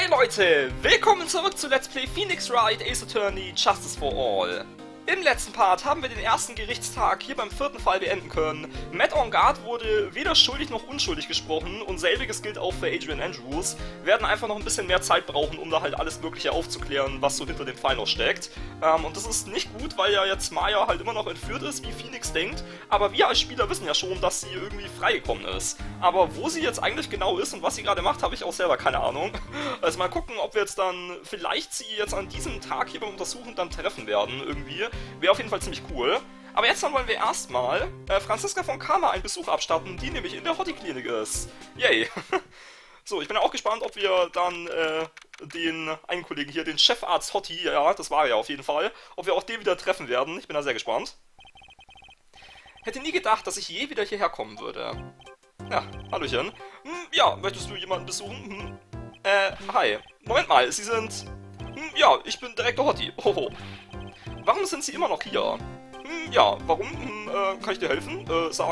Moin Leute, willkommen zurück zu Let's Play Phoenix Wright Ace Attorney Justice for All. Im letzten Part haben wir den ersten Gerichtstag hier beim vierten Fall beenden können. Matt Engarde wurde weder schuldig noch unschuldig gesprochen und selbiges gilt auch für Adrian Andrews. Wir werden einfach noch ein bisschen mehr Zeit brauchen, um da halt alles Mögliche aufzuklären, was so hinter dem Fall noch steckt. Und das ist nicht gut, weil ja jetzt Maya halt immer noch entführt ist, wie Phoenix denkt. Aber wir als Spieler wissen ja schon, dass sie irgendwie freigekommen ist. Aber wo sie jetzt eigentlich genau ist und was sie gerade macht, habe ich auch selber keine Ahnung. Also mal gucken, ob wir jetzt dann vielleicht sie jetzt an diesem Tag hier beim Untersuchen dann treffen werden irgendwie. Wäre auf jeden Fall ziemlich cool. Aber jetzt dann wollen wir erstmal Franziska von Karma einen Besuch abstatten, die nämlich in der Hottie-Klinik ist. Yay! So, ich bin ja auch gespannt, ob wir dann den einen Kollegen hier, den Chefarzt Hottie, ja, das war er ja auf jeden Fall, ob wir auch den wieder treffen werden. Ich bin da sehr gespannt. Hätte nie gedacht, dass ich je wieder hierher kommen würde. Ja, hallöchen. Ja, möchtest du jemanden besuchen? Hi. Moment mal, Sie sind... ja, ich bin Direktor Hottie. Hoho. Warum sind Sie immer noch hier? Ja, warum? Kann ich dir helfen?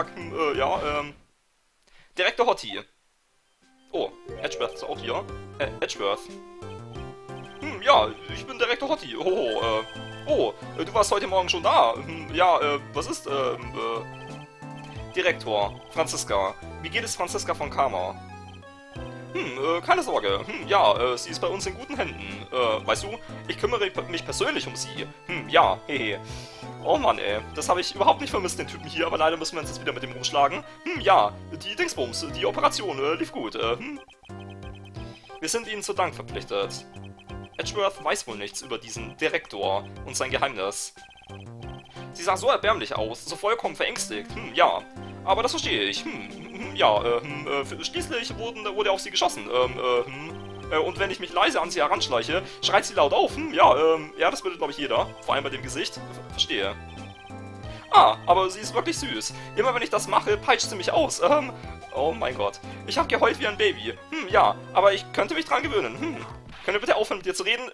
Direktor Hottie. Oh, Edgeworth ist auch hier. Edgeworth. Ja, ich bin Direktor Hottie. Hoho, du warst heute Morgen schon da. Was ist, Direktor, Franziska. Wie geht es Franziska von Karma? Keine Sorge. Sie ist bei uns in guten Händen. Weißt du, ich kümmere mich persönlich um sie. Ja, hehe. Oh Mann, ey. Das habe ich überhaupt nicht vermisst, den Typen hier, aber leider müssen wir uns jetzt wieder mit dem rumschlagen. Ja, die Dingsbums, die Operation, lief gut. Wir sind Ihnen zu Dank verpflichtet. Edgeworth weiß wohl nichts über diesen Direktor und sein Geheimnis. Sie sah so erbärmlich aus, so vollkommen verängstigt. Ja. Aber das verstehe ich. Schließlich wurde auf sie geschossen. Und wenn ich mich leise an sie heranschleiche, schreit sie laut auf. Das würde, glaube ich, jeder. Vor allem bei dem Gesicht. Verstehe. Aber sie ist wirklich süß. Immer wenn ich das mache, peitscht sie mich aus. Oh mein Gott. Ich habe geheult wie ein Baby. Aber ich könnte mich dran gewöhnen. Könnt ihr bitte aufhören, mit dir zu reden?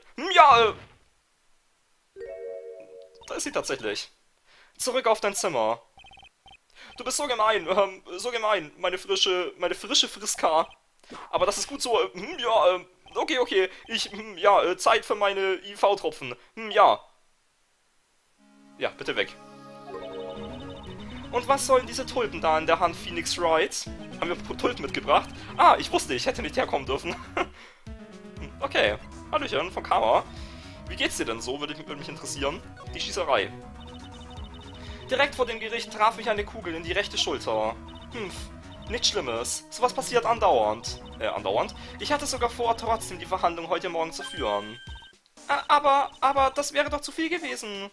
Da ist sie tatsächlich. Zurück auf dein Zimmer. Du bist so gemein, meine frische Friska. Aber das ist gut so, okay, Zeit für meine IV-Tropfen. Ja, bitte weg. Und was sollen diese Tulpen da in der Hand, Phoenix Wright? Haben wir Tulpen mitgebracht? Ich wusste, ich hätte nicht herkommen dürfen. Okay, hallöchen, von Karma. Wie geht's dir denn so, würde mich interessieren. Die Schießerei. Direkt vor dem Gericht traf mich eine Kugel in die rechte Schulter. Nichts Schlimmes. Sowas passiert andauernd. Andauernd? Ich hatte sogar vor, trotzdem die Verhandlung heute Morgen zu führen. Aber das wäre doch zu viel gewesen.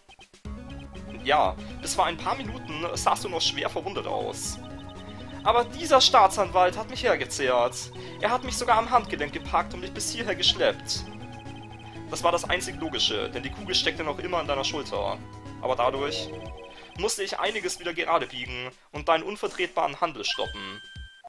Ja, bis vor ein paar Minuten sahst du noch schwer verwundet aus. Aber dieser Staatsanwalt hat mich hergezerrt. Er hat mich sogar am Handgelenk gepackt und mich bis hierher geschleppt. Das war das einzig Logische, denn die Kugel steckte noch immer an deiner Schulter. Aber dadurch musste ich einiges wieder gerade biegen und deinen unvertretbaren Handel stoppen.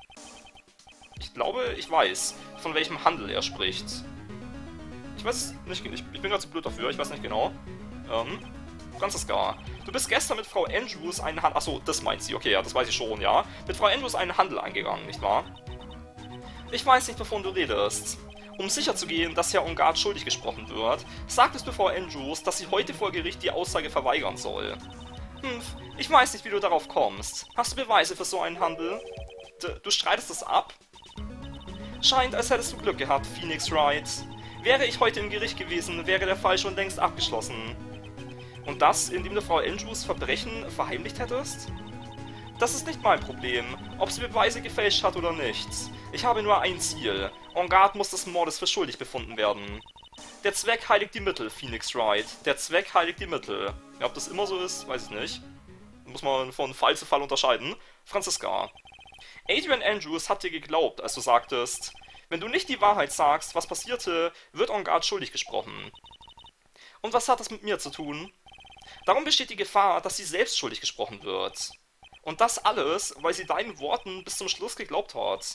Ich glaube, ich weiß, von welchem Handel er spricht. Ich weiß nicht, ich bin gerade zu blöd dafür, ich weiß nicht genau. Franziska, du bist gestern mit Frau Andrews einen Handel... Achso, das meint sie, okay, ja, das weiß ich schon, ja. Mit Frau Andrews einen Handel eingegangen, nicht wahr? Ich weiß nicht, wovon du redest. Um sicherzugehen, dass Herr Engarde schuldig gesprochen wird, sagtest du Frau Andrews, dass sie heute vor Gericht die Aussage verweigern soll. Ich weiß nicht, wie du darauf kommst. Hast du Beweise für so einen Handel? Du streitest es ab? Scheint, als hättest du Glück gehabt, Phoenix Wright. Wäre ich heute im Gericht gewesen, wäre der Fall schon längst abgeschlossen. Und das, indem du Frau Andrews Verbrechen verheimlicht hättest? Das ist nicht mein Problem, ob sie Beweise gefälscht hat oder nicht. Ich habe nur ein Ziel. Engarde muss des Mordes für schuldig befunden werden. Der Zweck heiligt die Mittel, Phoenix Wright. Der Zweck heiligt die Mittel. Ja, ob das immer so ist, weiß ich nicht. Muss man von Fall zu Fall unterscheiden. Franziska. Adrian Andrews hat dir geglaubt, als du sagtest, wenn du nicht die Wahrheit sagst, was passierte, wird Engarde schuldig gesprochen. Und was hat das mit mir zu tun? Darum besteht die Gefahr, dass sie selbst schuldig gesprochen wird. Und das alles, weil sie deinen Worten bis zum Schluss geglaubt hat.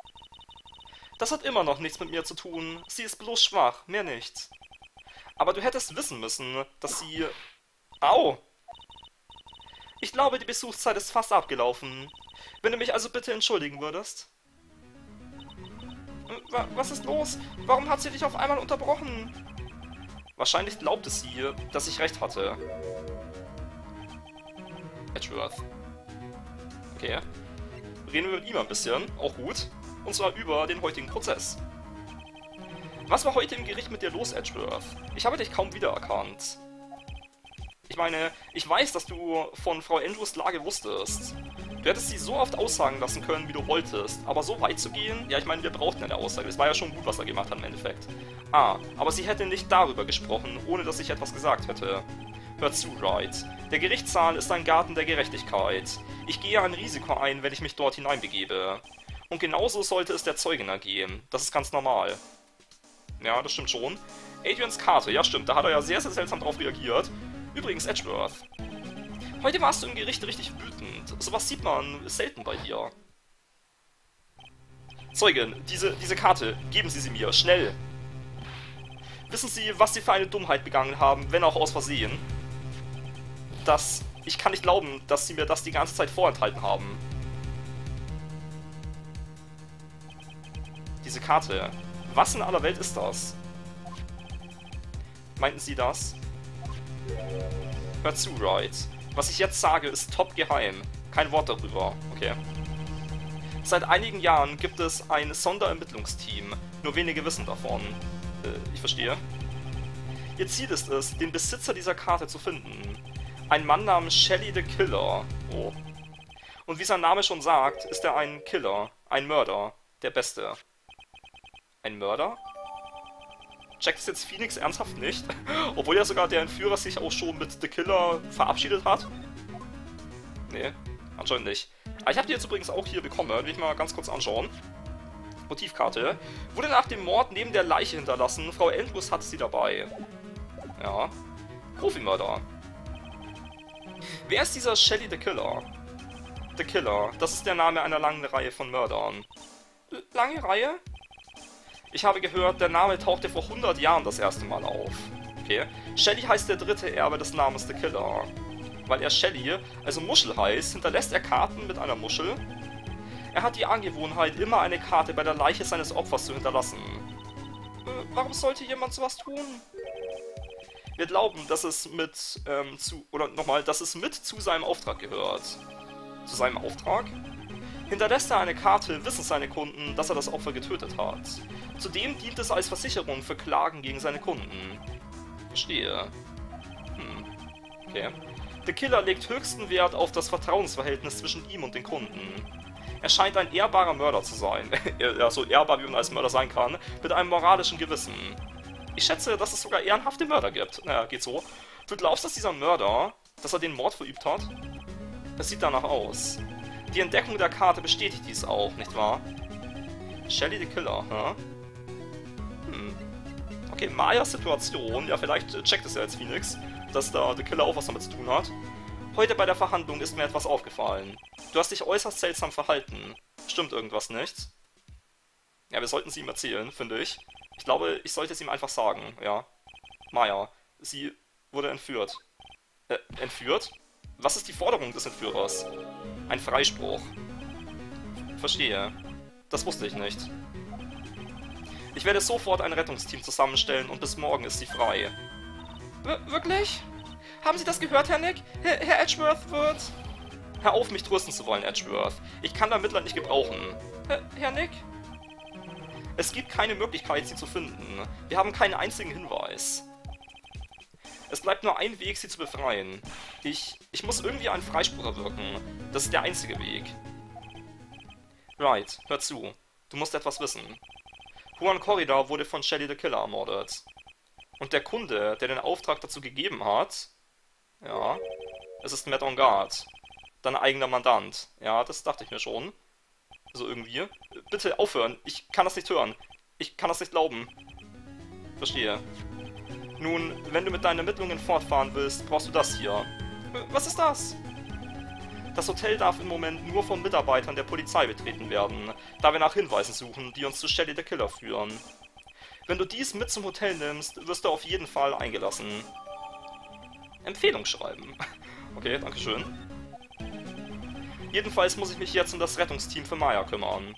Das hat immer noch nichts mit mir zu tun. Sie ist bloß schwach, mehr nicht. Aber du hättest wissen müssen, dass sie... Au! Ich glaube, die Besuchszeit ist fast abgelaufen. Wenn du mich also bitte entschuldigen würdest. Was ist los? Warum hat sie dich auf einmal unterbrochen? Wahrscheinlich glaubte sie, dass ich recht hatte. Edgeworth. Okay. Reden wir mit ihm ein bisschen, auch gut. Und zwar über den heutigen Prozess. Was war heute im Gericht mit dir los, Edgeworth? Ich habe dich kaum wiedererkannt. Ich meine, ich weiß, dass du von Frau Andrews Lage wusstest. Du hättest sie so oft aussagen lassen können, wie du wolltest, aber so weit zu gehen? Ja, ich meine, wir brauchten eine Aussage. Es war ja schon gut, was er gemacht hat im Endeffekt. Ah, aber sie hätte nicht darüber gesprochen, ohne dass ich etwas gesagt hätte. Hör zu, Wright. Der Gerichtssaal ist ein Garten der Gerechtigkeit. Ich gehe ein Risiko ein, wenn ich mich dort hineinbegebe. Und genauso sollte es der Zeugin ergehen. Das ist ganz normal. Ja, das stimmt schon. Adrians Karte, ja stimmt, da hat er ja sehr, sehr seltsam drauf reagiert. Übrigens, Edgeworth. Heute warst du im Gericht richtig wütend. Sowas sieht man selten bei dir. Zeugin, diese Karte, geben Sie sie mir, schnell. Wissen Sie, was Sie für eine Dummheit begangen haben, wenn auch aus Versehen? Ich kann nicht glauben, dass Sie mir das die ganze Zeit vorenthalten haben. Diese Karte. Was in aller Welt ist das? Meinten Sie das? Hört zu, Wright. Was ich jetzt sage, ist top geheim. Kein Wort darüber, okay? Seit einigen Jahren gibt es ein Sonderermittlungsteam. Nur wenige wissen davon. Ich verstehe. Ihr Ziel ist es, den Besitzer dieser Karte zu finden. Ein Mann namens Shelly the Killer. Oh. Und wie sein Name schon sagt, ist er ein Killer. Ein Mörder. Der Beste. Ein Mörder? Checkt es jetzt Phoenix ernsthaft nicht? Obwohl ja sogar der Entführer sich auch schon mit The Killer verabschiedet hat? Nee, anscheinend nicht. Aber ich habe die jetzt übrigens auch hier bekommen, will ich mal ganz kurz anschauen. Motivkarte. Wurde nach dem Mord neben der Leiche hinterlassen. Frau Andrews hatte sie dabei. Ja. Profimörder. Wer ist dieser Shelly the Killer? The Killer, das ist der Name einer langen Reihe von Mördern. Lange Reihe? Ich habe gehört, der Name tauchte vor 100 Jahren das erste Mal auf. Okay. Shelly heißt der dritte Erbe des Namens The Killer. Weil er Shelly, also Muschel heißt, hinterlässt er Karten mit einer Muschel. Er hat die Angewohnheit, immer eine Karte bei der Leiche seines Opfers zu hinterlassen. Warum sollte jemand sowas tun? Wir glauben, dass es mit zu seinem Auftrag gehört. Zu seinem Auftrag? Hinterlässt er eine Karte, wissen seine Kunden, dass er das Opfer getötet hat. Zudem dient es als Versicherung für Klagen gegen seine Kunden. Verstehe. Okay. Der Killer legt höchsten Wert auf das Vertrauensverhältnis zwischen ihm und den Kunden. Er scheint ein ehrbarer Mörder zu sein. Ja, so ehrbar wie man als Mörder sein kann, mit einem moralischen Gewissen. Ich schätze, dass es sogar ehrenhafte Mörder gibt. Naja, geht so. Du glaubst, dass dieser Mörder, dass er den Mord verübt hat? Es sieht danach aus. Die Entdeckung der Karte bestätigt dies auch, nicht wahr? Shelly the Killer, hä? Okay, Mayas Situation, ja vielleicht checkt es ja jetzt Phoenix, dass da The Killer auch was damit zu tun hat. Heute bei der Verhandlung ist mir etwas aufgefallen. Du hast dich äußerst seltsam verhalten. Stimmt irgendwas nicht? Ja, wir sollten es ihm erzählen, finde ich. Ich glaube, ich sollte es ihm einfach sagen, ja. Maya, sie wurde entführt. Entführt? Was ist die Forderung des Entführers? Ein Freispruch. Verstehe. Das wusste ich nicht. Ich werde sofort ein Rettungsteam zusammenstellen und bis morgen ist sie frei. Wirklich? Haben Sie das gehört, Herr Nick? Herr Edgeworth wird... Hör auf, mich trösten zu wollen, Edgeworth. Ich kann dein Mitleid nicht gebrauchen. Herr Nick? Es gibt keine Möglichkeit, sie zu finden. Wir haben keinen einzigen Hinweis. Es bleibt nur ein Weg, sie zu befreien. Ich muss irgendwie einen Freispruch erwirken. Das ist der einzige Weg. Right, hör zu. Du musst etwas wissen. Juan Corrida wurde von Shelly the Killer ermordet. Und der Kunde, der den Auftrag dazu gegeben hat... Ja, es ist Matt Engard. Dein eigener Mandant. Ja, das dachte ich mir schon. Also irgendwie. Bitte aufhören, ich kann das nicht hören. Ich kann das nicht glauben. Verstehe. Nun, wenn du mit deinen Ermittlungen fortfahren willst, brauchst du das hier. Was ist das? Das Hotel darf im Moment nur von Mitarbeitern der Polizei betreten werden, da wir nach Hinweisen suchen, die uns zu Shelly the Killer führen. Wenn du dies mit zum Hotel nimmst, wirst du auf jeden Fall eingelassen. Empfehlung schreiben. Okay, dankeschön. Jedenfalls muss ich mich jetzt um das Rettungsteam für Maya kümmern.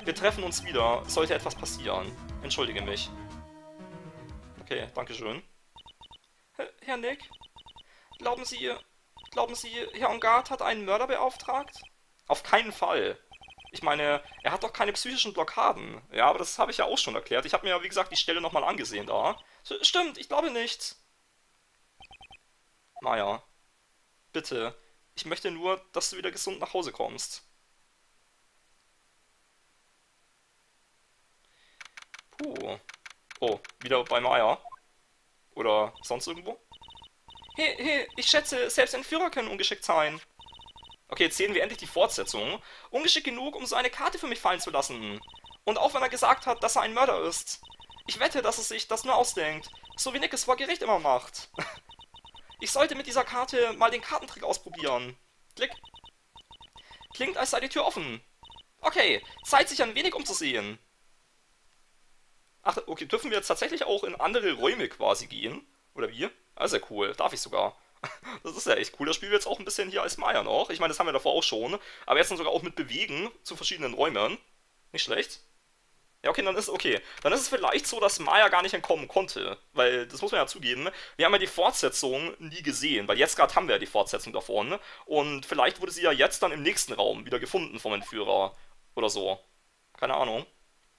Wir treffen uns wieder, sollte etwas passieren. Entschuldige mich. Okay, dankeschön. Herr Nick? Glauben Sie, Herr Engarde hat einen Mörder beauftragt? Auf keinen Fall. Ich meine, er hat doch keine psychischen Blockaden. Ja, aber das habe ich ja auch schon erklärt. Ich habe mir ja, wie gesagt, die Stelle nochmal angesehen da. Stimmt, ich glaube nicht. Maya, bitte. Ich möchte nur, dass du wieder gesund nach Hause kommst. Puh. Oh, wieder bei Maya. Oder sonst irgendwo? Hey, ich schätze, selbst Entführer können ungeschickt sein. Okay, jetzt sehen wir endlich die Fortsetzung. Ungeschickt genug, um so eine Karte für mich fallen zu lassen. Und auch wenn er gesagt hat, dass er ein Mörder ist. Ich wette, dass er sich das nur ausdenkt. So wie Nick es vor Gericht immer macht. Ich sollte mit dieser Karte mal den Kartentrick ausprobieren. Klick. Klingt, als sei die Tür offen. Okay, Zeit sich ein wenig umzusehen. Ach, okay, dürfen wir jetzt tatsächlich auch in andere Räume quasi gehen? Oder wie? Ah, sehr cool, darf ich sogar. Das ist ja echt cool, das spielen wir jetzt auch ein bisschen hier als Maya noch. Ich meine, das haben wir davor auch schon. Aber jetzt dann sogar auch mit Bewegen zu verschiedenen Räumen. Nicht schlecht. Ja, okay, dann ist okay. Dann ist es vielleicht so, dass Maya gar nicht entkommen konnte. Weil, das muss man ja zugeben, wir haben ja die Fortsetzung nie gesehen. Weil jetzt gerade haben wir ja die Fortsetzung davon. Und vielleicht wurde sie ja jetzt dann im nächsten Raum wieder gefunden vom Entführer. Oder so. Keine Ahnung.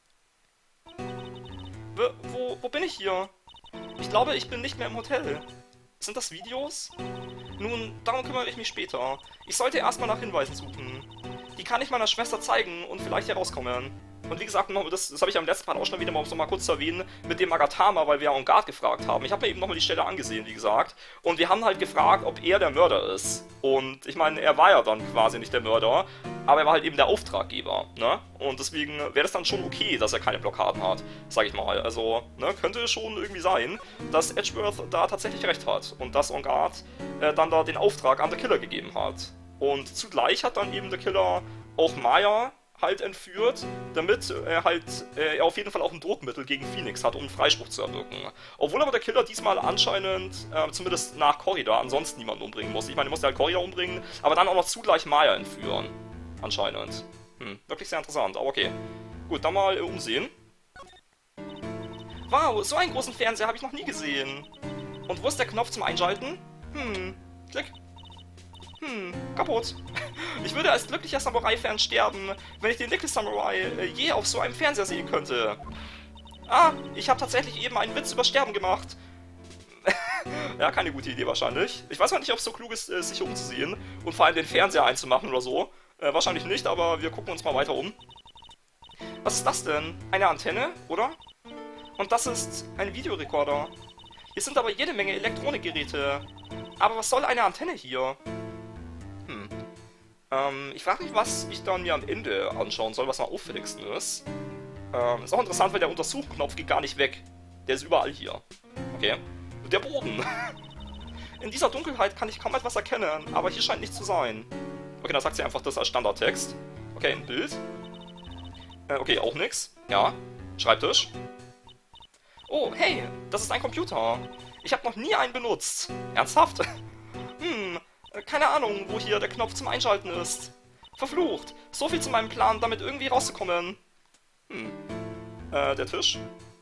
Wo bin ich hier? Ich glaube, ich bin nicht mehr im Hotel. Sind das Videos? Nun, darum kümmere ich mich später. Ich sollte erstmal nach Hinweisen suchen. Die kann ich meiner Schwester zeigen und vielleicht herauskommen. Und wie gesagt, das habe ich am letzten Part auch schon wieder mal kurz zu erwähnen, mit dem Agatama, weil wir ja Engarde gefragt haben. Ich habe mir eben nochmal die Stelle angesehen, wie gesagt. Und wir haben halt gefragt, ob er der Mörder ist. Und ich meine, er war ja dann quasi nicht der Mörder, aber er war halt eben der Auftraggeber, ne? Und deswegen wäre das dann schon okay, dass er keine Blockaden hat, sag ich mal. Also, ne, könnte schon irgendwie sein, dass Edgeworth da tatsächlich recht hat. Und dass Engarde dann da den Auftrag an den Killer gegeben hat. Und zugleich hat dann eben der Killer auch Maya halt entführt, damit er auf jeden Fall auch ein Druckmittel gegen Phoenix hat, um einen Freispruch zu erwirken. Obwohl aber der Killer diesmal anscheinend, zumindest nach Corridor, ansonsten niemanden umbringen muss. Ich meine, er musste halt Corridor umbringen, aber dann auch noch zugleich Maya entführen. Anscheinend. Wirklich sehr interessant, aber okay. Gut, dann mal umsehen. Wow, so einen großen Fernseher habe ich noch nie gesehen. Und wo ist der Knopf zum Einschalten? Klick. Kaputt. Ich würde als glücklicher Samurai-Fan sterben, wenn ich den Little Samurai je auf so einem Fernseher sehen könnte. Ah, ich habe tatsächlich eben einen Witz über Sterben gemacht. Ja, keine gute Idee wahrscheinlich. Ich weiß mal nicht, ob es so klug ist, sich hier umzusehen und vor allem den Fernseher einzumachen oder so. Wahrscheinlich nicht, aber wir gucken uns mal weiter um. Was ist das denn? Eine Antenne, oder? Und das ist ein Videorekorder. Hier sind aber jede Menge Elektronikgeräte. Aber was soll eine Antenne hier? Ich frage mich, was ich dann mir am Ende anschauen soll, was am auffälligsten ist. Ist auch interessant, weil der Untersuchknopf geht gar nicht weg. Der ist überall hier. Okay. Und der Boden. In dieser Dunkelheit kann ich kaum etwas erkennen, aber hier scheint nichts zu sein. Okay, dann sagt sie einfach das als Standardtext. Okay, ein Bild. Okay, auch nix. Ja. Schreibtisch. Oh, hey, das ist ein Computer. Ich habe noch nie einen benutzt. Ernsthaft? Keine Ahnung, wo hier der Knopf zum Einschalten ist. Verflucht. So viel zu meinem Plan, damit irgendwie rauszukommen. Der Tisch.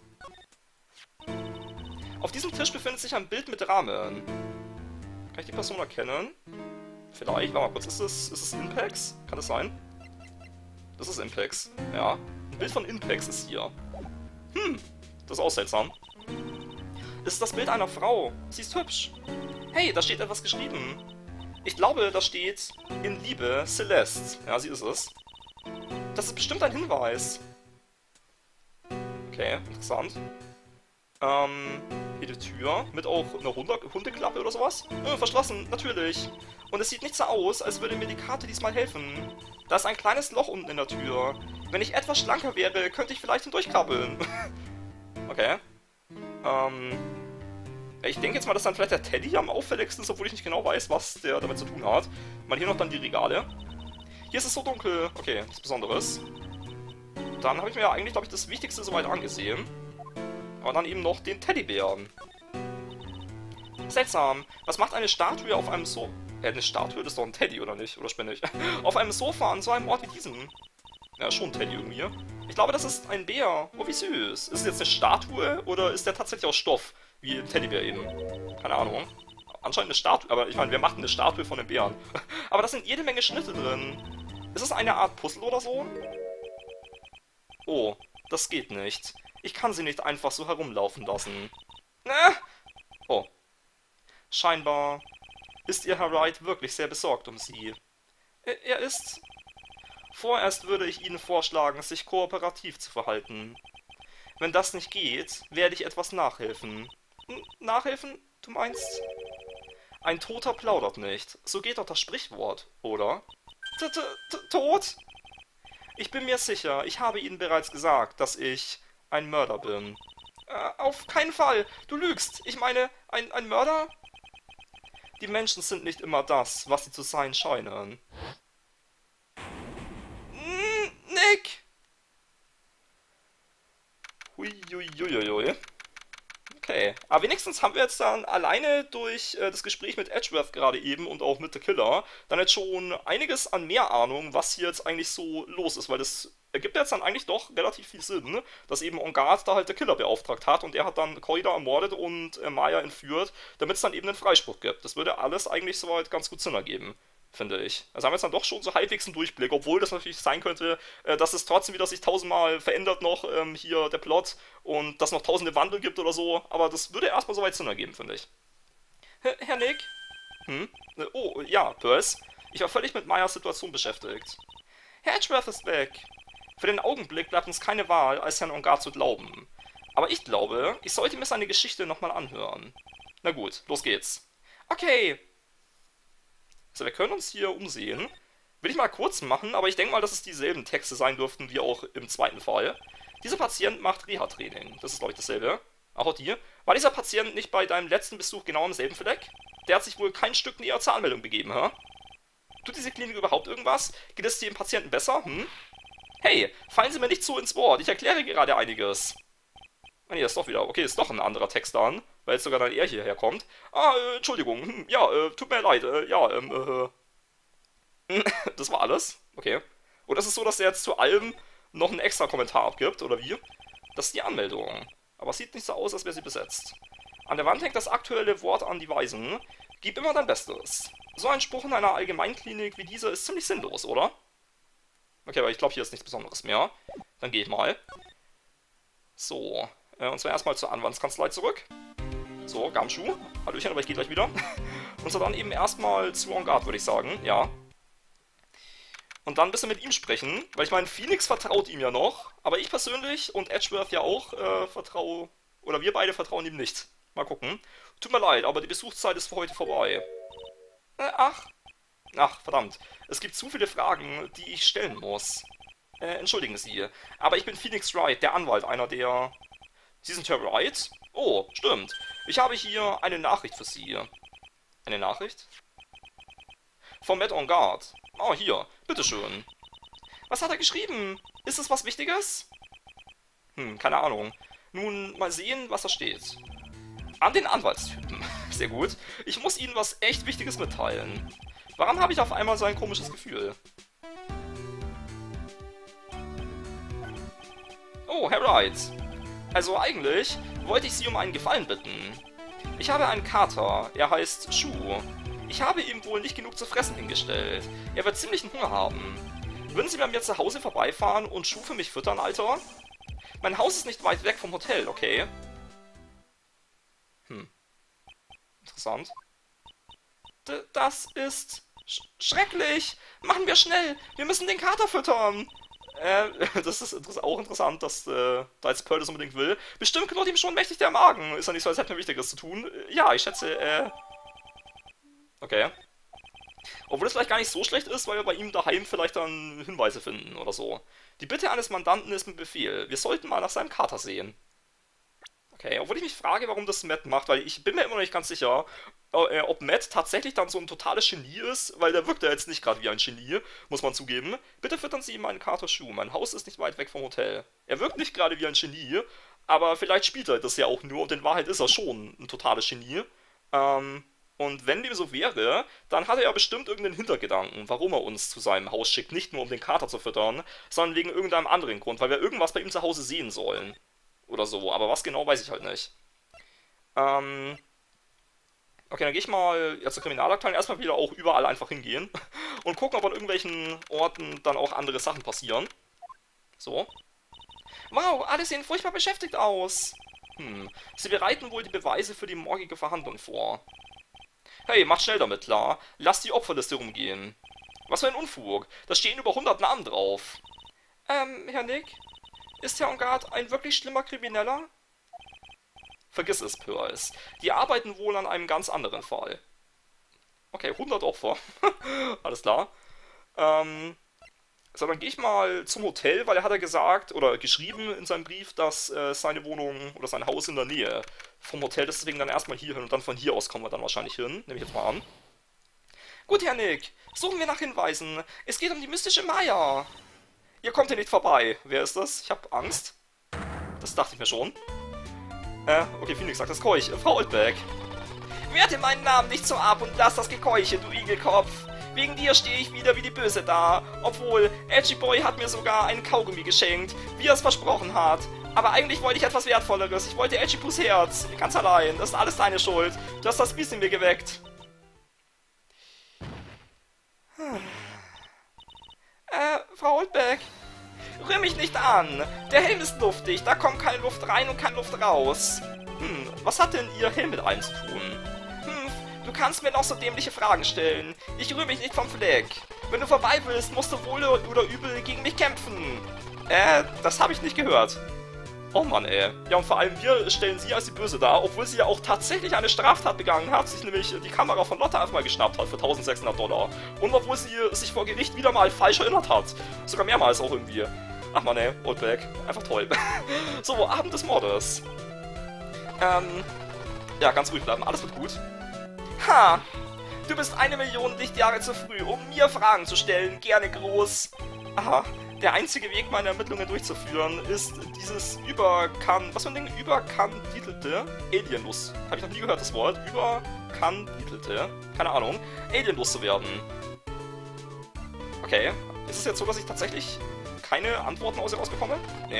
Auf diesem Tisch befindet sich ein Bild mit Rahmen. Kann ich die Person erkennen? Vielleicht, warte mal kurz, ist es Impex? Kann das sein? Das ist Impex, ja. Ein Bild von Impex ist hier. Das ist auch seltsam. Es ist das Bild einer Frau. Sie ist hübsch. Hey, da steht etwas geschrieben. Ich glaube, da steht in Liebe Celeste. Ja, sie ist es. Das ist bestimmt ein Hinweis. Okay, interessant. Hier die Tür. Mit auch einer Hundeklappe oder sowas. Verschlossen, natürlich. Und es sieht nicht so aus, als würde mir die Karte diesmal helfen. Da ist ein kleines Loch unten in der Tür. Wenn ich etwas schlanker wäre, könnte ich vielleicht hindurchkrabbeln. Okay. Ich denke jetzt mal, dass dann vielleicht der Teddy am auffälligsten ist, obwohl ich nicht genau weiß, was der damit zu tun hat. Mal hier noch dann die Regale. Hier ist es so dunkel. Okay, nichts Besonderes. Dann habe ich mir ja eigentlich, glaube ich, das Wichtigste soweit angesehen. Aber dann eben noch den Teddybären. Seltsam. Was macht eine Statue auf einem Sofa? Eine Statue? Das ist doch ein Teddy, oder nicht? Oder spinne ich? Auf einem Sofa an so einem Ort wie diesem. Ja, schon ein Teddy irgendwie. Ich glaube, das ist ein Bär. Oh, wie süß. Ist es jetzt eine Statue oder ist der tatsächlich aus Stoff? Wie ein Teddybär eben. Keine Ahnung. Anscheinend eine Statue. Aber ich meine, wir machen eine Statue von einem Bären. Aber da sind jede Menge Schnitte drin. Ist das eine Art Puzzle oder so? Oh, das geht nicht. Ich kann sie nicht einfach so herumlaufen lassen. Oh. Scheinbar ist ihr Herr Wright wirklich sehr besorgt um sie. Er ist... Vorerst würde ich Ihnen vorschlagen, sich kooperativ zu verhalten. Wenn das nicht geht, werde ich etwas nachhelfen. Nachhelfen? Du meinst? Ein Toter plaudert nicht. So geht doch das Sprichwort, oder? Tot? Ich bin mir sicher, ich habe Ihnen bereits gesagt, dass ich ein Mörder bin. Auf keinen Fall! Du lügst! Ich meine, ein Mörder? Die Menschen sind nicht immer das, was sie zu sein scheinen. Nick! Huiuiuiui. Okay, aber wenigstens haben wir jetzt dann alleine durch das Gespräch mit Edgeworth gerade eben und auch mit The Killer dann jetzt schon einiges an mehr Ahnung, was hier jetzt eigentlich so los ist, weil das ergibt jetzt dann eigentlich doch relativ viel Sinn, ne? Dass eben On Guard da halt der Killer beauftragt hat und er hat dann Corey da ermordet und Maya entführt, damit es dann eben einen Freispruch gibt. Das würde alles eigentlich soweit ganz gut Sinn ergeben, finde ich. Also haben wir jetzt dann doch schon so halbwegs einen Durchblick, obwohl das natürlich sein könnte, dass es trotzdem wieder sich tausendmal verändert noch hier der Plot und dass noch tausende Wandel gibt oder so, aber das würde erstmal soweit Sinn ergeben, finde ich. Herr Nick? Hm? Oh, ja, Percy. Ich war völlig mit Mayas Situation beschäftigt. Herr Edgeworth ist weg. Für den Augenblick bleibt uns keine Wahl, als Herrn On Guard zu glauben. Aber ich glaube, ich sollte mir seine Geschichte nochmal anhören. Na gut, los geht's. Okay. Also wir können uns hier umsehen. Will ich mal kurz machen, aber ich denke mal, dass es dieselben Texte sein dürften wie auch im zweiten Fall. Dieser Patient macht Reha-Training. Das ist, glaube ich, dasselbe. Ach, auch die. War dieser Patient nicht bei deinem letzten Besuch genau am selben Fleck? Der hat sich wohl kein Stück näher zur Anmeldung begeben, hä? Tut diese Klinik überhaupt irgendwas? Geht es dem Patienten besser, hm? Hey, fallen Sie mir nicht so ins Wort, ich erkläre gerade einiges. Ah nee, das ist doch wieder, okay, ist doch ein anderer Text dann, weil jetzt sogar dann er hierher kommt. Entschuldigung, ja, tut mir leid, das war alles, okay. Und das ist so, dass er jetzt zu allem noch einen extra Kommentar abgibt, oder wie? Das ist die Anmeldung. Aber es sieht nicht so aus, als wäre sie besetzt. An der Wand hängt das aktuelle Wort an die Weisen. Gib immer dein Bestes. So ein Spruch in einer Allgemeinklinik wie diese ist ziemlich sinnlos, oder? Okay, aber ich glaube, hier ist nichts Besonderes mehr. Dann gehe ich mal. So, und zwar erstmal zur Anwaltskanzlei zurück. So, Gamschuh. Hallöchen, aber ich gehe gleich wieder. Und zwar dann eben erstmal zu On Guard, würde ich sagen, ja. Und dann ein bisschen mit ihm sprechen, weil ich meine, Phoenix vertraut ihm ja noch, aber ich persönlich und Edgeworth ja auch oder wir beide vertrauen ihm nicht. Mal gucken. Tut mir leid, aber die Besuchszeit ist für heute vorbei. Ach, verdammt. Es gibt zu viele Fragen, die ich stellen muss. Entschuldigen Sie, aber ich bin Phoenix Wright, der Anwalt einer der... Sie sind Herr Wright? Oh, stimmt. Ich habe hier eine Nachricht für Sie. Eine Nachricht? Von Matt On Guard. Oh, hier, bitteschön. Was hat er geschrieben? Ist es was Wichtiges? Keine Ahnung. Nun, mal sehen, was da steht. An den Anwaltstypen. Sehr gut. Ich muss Ihnen was echt Wichtiges mitteilen. Warum habe ich auf einmal so ein komisches Gefühl? Oh, Herr Wright. Also eigentlich wollte ich Sie um einen Gefallen bitten. Ich habe einen Kater, er heißt Schuh. Ich habe ihm wohl nicht genug zu fressen hingestellt. Er wird ziemlichen Hunger haben. Würden Sie bei mir zu Hause vorbeifahren und Schuh für mich füttern, Alter? Mein Haus ist nicht weit weg vom Hotel, okay? Interessant. Das ist schrecklich. Machen wir schnell. Wir müssen den Kater füttern. Das ist auch interessant, dass da jetzt Pearl das unbedingt will. Bestimmt knurrt ihm schon mächtig der Magen. Ist ja nicht so, als hätten wir Wichtigeres zu tun. Ja, ich schätze, okay. Obwohl es vielleicht gar nicht so schlecht ist, weil wir bei ihm daheim vielleicht dann Hinweise finden oder so. Die Bitte eines Mandanten ist mit Befehl. Wir sollten mal nach seinem Kater sehen. Okay, obwohl ich mich frage, warum das Matt macht, weil ich bin mir immer noch nicht ganz sicher, ob Matt tatsächlich dann so ein totales Genie ist, weil der wirkt ja jetzt nicht gerade wie ein Genie, muss man zugeben. Bitte füttern Sie ihm meinen Kater Schuh, mein Haus ist nicht weit weg vom Hotel. Er wirkt nicht gerade wie ein Genie, aber vielleicht spielt er das ja auch nur und in Wahrheit ist er schon ein totales Genie. Und wenn dem so wäre, dann hat er ja bestimmt irgendeinen Hintergedanken, warum er uns zu seinem Haus schickt. Nicht nur um den Kater zu füttern, sondern wegen irgendeinem anderen Grund, weil wir irgendwas bei ihm zu Hause sehen sollen. Oder so, aber was genau, weiß ich halt nicht. Ähm, okay, dann gehe ich mal ja, zur Kriminalabteilung erstmal wieder auch überall einfach hingehen und gucken, ob an irgendwelchen Orten dann auch andere Sachen passieren. So. Wow, alle sehen furchtbar beschäftigt aus. Sie bereiten wohl die Beweise für die morgige Verhandlung vor. Hey, macht schnell damit, klar. Lasst die Opferliste rumgehen. Was für ein Unfug. Da stehen über 100 Namen drauf. Herr Nick? Ist Herr Engarde ein wirklich schlimmer Krimineller? Vergiss es, Pearls. Die arbeiten wohl an einem ganz anderen Fall. Okay, 100 Opfer. Alles klar. So, dann gehe ich mal zum Hotel, weil er hat ja gesagt, oder geschrieben in seinem Brief, dass seine Wohnung oder sein Haus in der Nähe vom Hotel ist, deswegen dann erstmal hier hin und dann von hier aus kommen wir dann wahrscheinlich hin. Nehme ich jetzt mal an. Gut, Herr Nick, suchen wir nach Hinweisen. Es geht um die mystische Maya. Ihr kommt hier nicht vorbei. Wer ist das? Ich habe Angst. Das dachte ich mir schon. Okay, Phoenix sagt das Keuch. Frau Oldbeck. Werte meinen Namen nicht so ab und lass das Gekeuche, du Igelkopf. Wegen dir stehe ich wieder wie die Böse da. Obwohl, Edgy Boy hat mir sogar einen Kaugummi geschenkt, wie er es versprochen hat. Aber eigentlich wollte ich etwas Wertvolleres. Ich wollte Edgy Poo's Herz. Ganz allein. Das ist alles deine Schuld. Du hast das Biest in mir geweckt. Frau Oldbeck. Rühr mich nicht an. Der Helm ist luftig. Da kommt keine Luft rein und keine Luft raus. Was hat denn Ihr Helm mit allem zu tun? Du kannst mir noch so dämliche Fragen stellen. Ich rühre mich nicht vom Fleck. Wenn du vorbei willst, musst du wohl oder übel gegen mich kämpfen. Das habe ich nicht gehört. Oh Mann, ey. Ja, und vor allem wir stellen sie als die Böse dar, obwohl sie ja auch tatsächlich eine Straftat begangen hat, sich nämlich die Kamera von Lotta einfach mal geschnappt hat für $1600. Und obwohl sie sich vor Gericht wieder mal falsch erinnert hat. Sogar mehrmals auch irgendwie. Ach Mann, ey. Oldback. Einfach toll. So, Abend des Mordes. Ja, ganz ruhig bleiben. Alles wird gut. Ha! Du bist 1 Million Lichtjahre zu früh, um mir Fragen zu stellen. Gerne groß. Aha. Der einzige Weg, meine Ermittlungen durchzuführen, ist dieses was für ein Ding? Überkandidelte Alienlust. Habe ich noch nie gehört, das Wort. Überkandidelte. Keine Ahnung. Alienlust zu werden. Okay. Ist es jetzt so, dass ich tatsächlich keine Antworten aus ihr rausbekomme? Nee.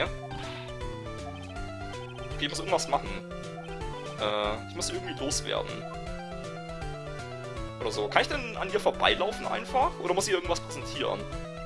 Okay, ich muss irgendwas machen. Ich muss sie irgendwie loswerden. Oder so. Kann ich denn an ihr vorbeilaufen einfach? Oder muss sie irgendwas präsentieren?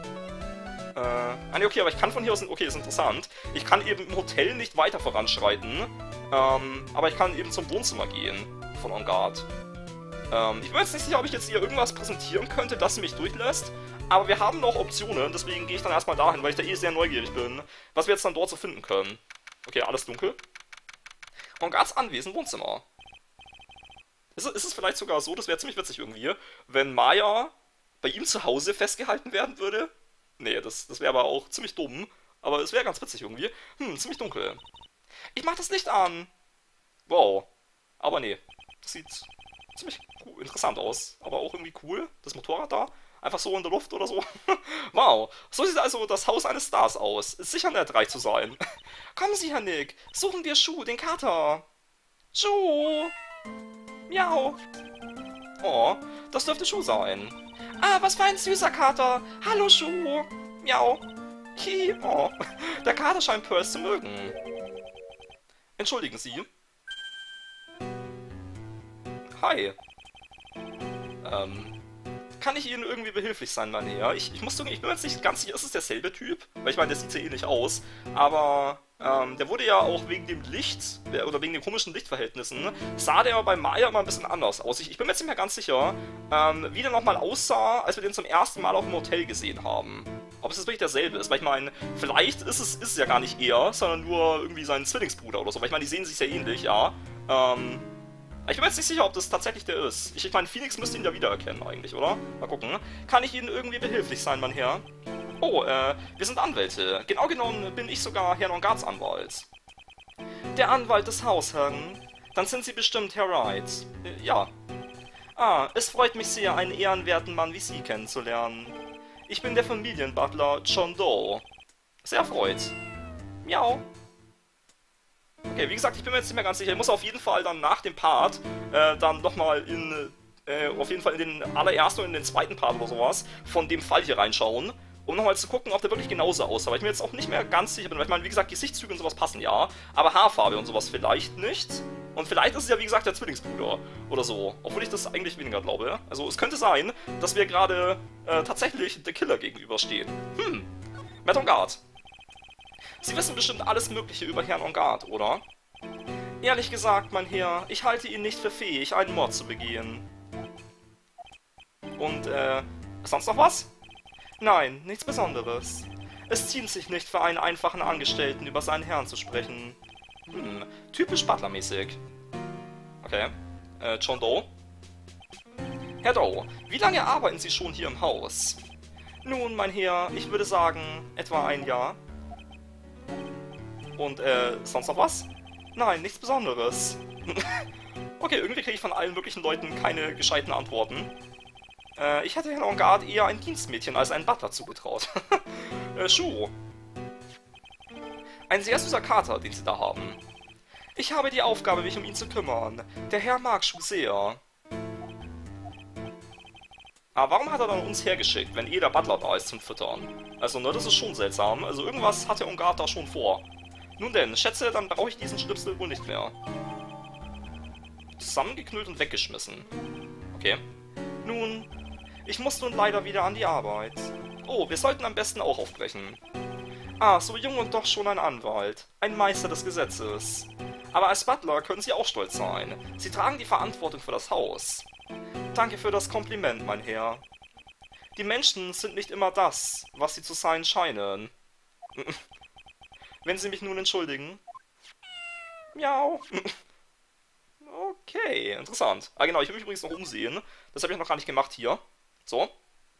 Nee, okay, aber ich kann von hier aus... Okay, ist interessant. Ich kann eben im Hotel nicht weiter voranschreiten. Aber ich kann eben zum Wohnzimmer gehen von Engarde. Ich bin jetzt nicht sicher, ob ich jetzt ihr irgendwas präsentieren könnte, das sie mich durchlässt. Aber wir haben noch Optionen, deswegen gehe ich dann erstmal dahin, weil ich da eh sehr neugierig bin, was wir jetzt dann dort so finden können. Okay, alles dunkel. Engardes Anwesen, Wohnzimmer. Ist es vielleicht sogar so, das wäre ziemlich witzig irgendwie, wenn Maya bei ihm zu Hause festgehalten werden würde? Nee, das wäre aber auch ziemlich dumm. Aber es wäre ganz witzig irgendwie. Ziemlich dunkel. Ich mach das Licht an. Wow. Aber nee. Das sieht ziemlich cool, interessant aus. Aber auch irgendwie cool. Das Motorrad da. Einfach so in der Luft oder so. Wow. So sieht also das Haus eines Stars aus. Ist sicher nett, reich zu sein. Kommen Sie, Herr Nick. Suchen wir Schuh, den Kater. Schuh. Miau. Oh, das dürfte Schuh sein. Ah, was für ein süßer Kater. Hallo, Schuh. Miau. Hi. Oh, der Kater scheint Pearls zu mögen. Entschuldigen Sie. Hi. Kann ich Ihnen irgendwie behilflich sein, mein Herr? Ich muss sagen, ich bin mir jetzt nicht ganz sicher, ist es derselbe Typ? Weil ich meine, der sieht ja eh nicht aus. Aber, der wurde ja auch wegen dem Licht, oder wegen den komischen Lichtverhältnissen, sah der bei Maya immer ein bisschen anders aus. Ich bin mir jetzt nicht mehr ganz sicher, wie der nochmal aussah, als wir den zum ersten Mal auf dem Hotel gesehen haben. Ob es jetzt wirklich derselbe ist, weil ich meine, vielleicht ist es ja gar nicht er, sondern nur irgendwie sein Zwillingsbruder oder so. Weil ich meine, die sehen sich sehr ähnlich, ja. Ich bin mir jetzt nicht sicher, ob das tatsächlich der ist. Ich meine, Phoenix müsste ihn ja wiedererkennen eigentlich, oder? Mal gucken. Kann ich Ihnen irgendwie behilflich sein, mein Herr? Oh, wir sind Anwälte. Genau genommen bin ich sogar Herrn Engardes Anwalt. Der Anwalt des Hausherrn? Dann sind Sie bestimmt Herr Wright. Ja. Ah, es freut mich sehr, einen ehrenwerten Mann wie Sie kennenzulernen. Ich bin der Familienbutler John Doe. Sehr erfreut. Miau. Okay, wie gesagt, ich bin mir jetzt nicht mehr ganz sicher. Ich muss auf jeden Fall dann nach dem Part dann nochmal in auf jeden Fall in den allerersten und in den zweiten Part oder sowas, von dem Fall hier reinschauen, um nochmal zu gucken, ob der wirklich genauso aussah. Weil ich mir jetzt auch nicht mehr ganz sicher bin, weil ich meine, wie gesagt, Gesichtszüge und sowas passen ja, aber Haarfarbe und sowas vielleicht nicht. Und vielleicht ist es ja, wie gesagt, der Zwillingsbruder oder so, obwohl ich das eigentlich weniger glaube. Also es könnte sein, dass wir gerade tatsächlich The Killer gegenüberstehen. Matt Engarde. Sie wissen bestimmt alles Mögliche über Herrn Engarde, oder? Ehrlich gesagt, mein Herr, ich halte ihn nicht für fähig, einen Mord zu begehen. Und, sonst noch was? Nein, nichts Besonderes. Es ziemt sich nicht für einen einfachen Angestellten, über seinen Herrn zu sprechen. Typisch butlermäßig. Okay. John Doe? Herr Doe, wie lange arbeiten Sie schon hier im Haus? Nun, mein Herr, ich würde sagen, etwa ein Jahr. Und, sonst noch was? Nein, nichts Besonderes. Okay, irgendwie kriege ich von allen möglichen Leuten keine gescheiten Antworten. Ich hätte Herrn Engarde eher ein Dienstmädchen als einen Butler zugetraut. Schuh. Ein sehr süßer Kater, den Sie da haben. Ich habe die Aufgabe, mich um ihn zu kümmern. Der Herr mag Schuh sehr. Aber warum hat er dann uns hergeschickt, wenn der Butler da ist zum Füttern? Also, ne, das ist schon seltsam. Also, irgendwas hat der Engarde da schon vor. Nun denn, schätze, dann brauche ich diesen Schnipsel wohl nicht mehr. Zusammengeknüllt und weggeschmissen. Okay. Nun, ich muss nun leider wieder an die Arbeit. Oh, wir sollten am besten auch aufbrechen. Ah, so jung und doch schon ein Anwalt. Ein Meister des Gesetzes. Aber als Butler können Sie auch stolz sein. Sie tragen die Verantwortung für das Haus. Danke für das Kompliment, mein Herr. Die Menschen sind nicht immer das, was sie zu sein scheinen. Wenn Sie mich nun entschuldigen. Miau. Okay, interessant. Ah genau, ich will mich übrigens noch umsehen. Das habe ich noch gar nicht gemacht hier. So.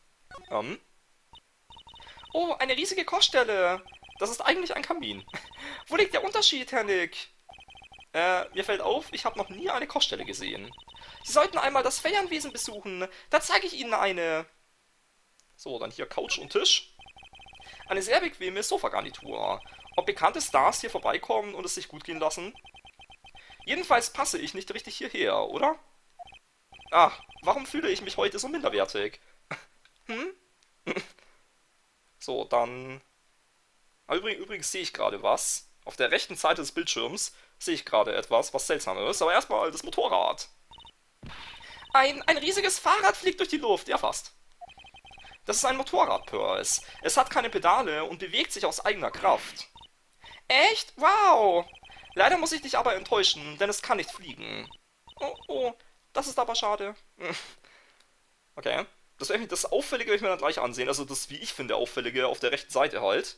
Oh, eine riesige Kochstelle. Das ist eigentlich ein Kamin. Wo liegt der Unterschied, Herr Nick? Mir fällt auf, ich habe noch nie eine Kochstelle gesehen. Sie sollten einmal das Ferienwesen besuchen. Da zeige ich Ihnen eine. So, dann hier Couch und Tisch. Eine sehr bequeme Sofagarnitur. Ob bekannte Stars hier vorbeikommen und es sich gut gehen lassen? Jedenfalls passe ich nicht richtig hierher, oder? Ah, warum fühle ich mich heute so minderwertig? So, dann... Übrigens sehe ich gerade was. Auf der rechten Seite des Bildschirms sehe ich gerade etwas, was seltsam ist. Aber erstmal das Motorrad. Ein riesiges Fahrrad fliegt durch die Luft. Ja, fast. Das ist ein Motorrad, Perls. Es hat keine Pedale und bewegt sich aus eigener Kraft. Echt? Wow! Leider muss ich dich aber enttäuschen, denn es kann nicht fliegen. Oh, das ist aber schade. Okay. Das wäre das Auffällige, werde ich mir dann gleich ansehen. Also das, wie ich finde, Auffällige auf der rechten Seite halt.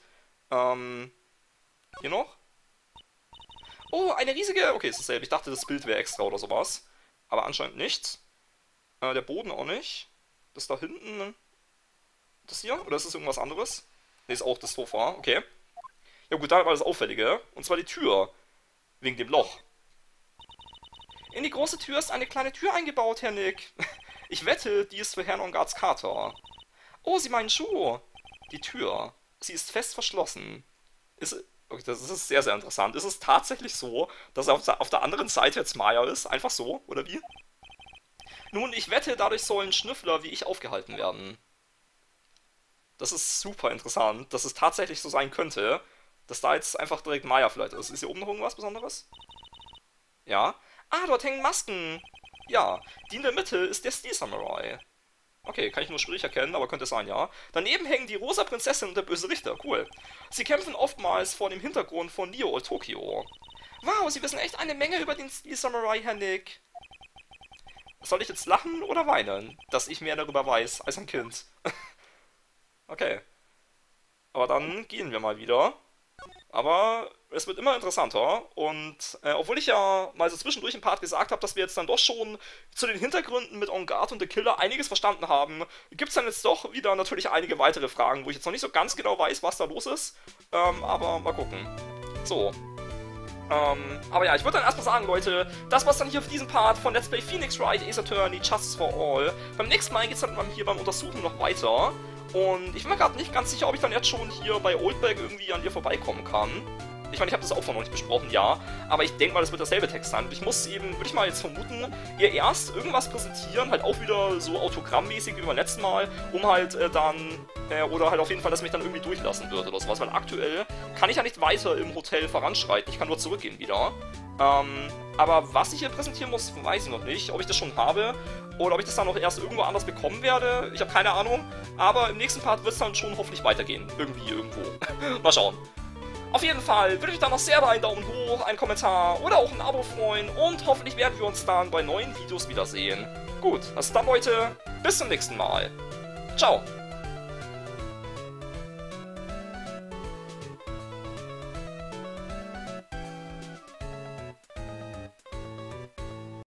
Hier noch? Oh, eine riesige... Okay, ist dasselbe. Ich dachte, das Bild wäre extra oder sowas. Aber anscheinend nicht. Der Boden auch nicht. Das da hinten... Das hier? Oder ist das irgendwas anderes? Ne, ist auch das Sofa. Okay. Ja gut, da war das Auffällige. Und zwar die Tür. Wegen dem Loch. In die große Tür ist eine kleine Tür eingebaut, Herr Nick. Ich wette, die ist für Herrn Engardes Kater. Oh, Sie meinen Schuh. Die Tür. Sie ist fest verschlossen. Okay, das ist sehr, sehr interessant. Ist es tatsächlich so, dass auf der anderen Seite jetzt Maya ist? Einfach so, oder wie? Nun, ich wette, dadurch sollen Schnüffler wie ich aufgehalten werden. Das ist super interessant, dass es tatsächlich so sein könnte, dass da jetzt einfach direkt Maya vielleicht ist. Ist hier oben noch irgendwas Besonderes? Ja. Ah, dort hängen Masken. Ja, die in der Mitte ist der Steel Samurai. Okay, kann ich nur schwierig erkennen, aber könnte sein, ja. Daneben hängen die rosa Prinzessin und der böse Richter. Cool. Sie kämpfen oftmals vor dem Hintergrund von Neo Old Tokyo. Wow, Sie wissen echt eine Menge über den Steel Samurai, Herr Nick. Soll ich jetzt lachen oder weinen, dass ich mehr darüber weiß als ein Kind? Okay. Aber dann gehen wir mal wieder. Aber es wird immer interessanter und obwohl ich ja mal so zwischendurch im Part gesagt habe, dass wir jetzt dann doch schon zu den Hintergründen mit Engarde und The Killer einiges verstanden haben, gibt es dann jetzt doch wieder natürlich einige weitere Fragen, wo ich jetzt noch nicht so ganz genau weiß, was da los ist. Aber mal gucken. So. Aber ja, ich würde dann erstmal sagen, Leute, das war's dann hier für diesen Part von Let's Play Phoenix Wright Ace Attorney Justice for All. Beim nächsten Mal geht's dann hier beim Untersuchen noch weiter. Und ich bin mir gerade nicht ganz sicher, ob ich dann jetzt schon hier bei Oldberg irgendwie an ihr vorbeikommen kann. Ich meine, ich habe das auch vorhin noch nicht besprochen, ja, aber ich denke mal, das wird derselbe Text sein. Und ich muss eben, würde ich mal jetzt vermuten, ihr erst irgendwas präsentieren, halt auch wieder so autogrammmäßig wie beim letzten Mal, um halt oder halt auf jeden Fall, dass mich dann irgendwie durchlassen wird oder sowas, weil aktuell kann ich ja nicht weiter im Hotel voranschreiten, ich kann nur zurückgehen wieder. Aber was ich hier präsentieren muss, weiß ich noch nicht, ob ich das schon habe oder ob ich das dann noch erst irgendwo anders bekommen werde, ich habe keine Ahnung, aber im nächsten Part wird es dann schon hoffentlich weitergehen, irgendwie, irgendwo. Mal schauen. Auf jeden Fall würde ich dann noch sehr über einen Daumen hoch, einen Kommentar oder auch ein Abo freuen und hoffentlich werden wir uns dann bei neuen Videos wiedersehen. Gut, also dann Leute, bis zum nächsten Mal. Ciao.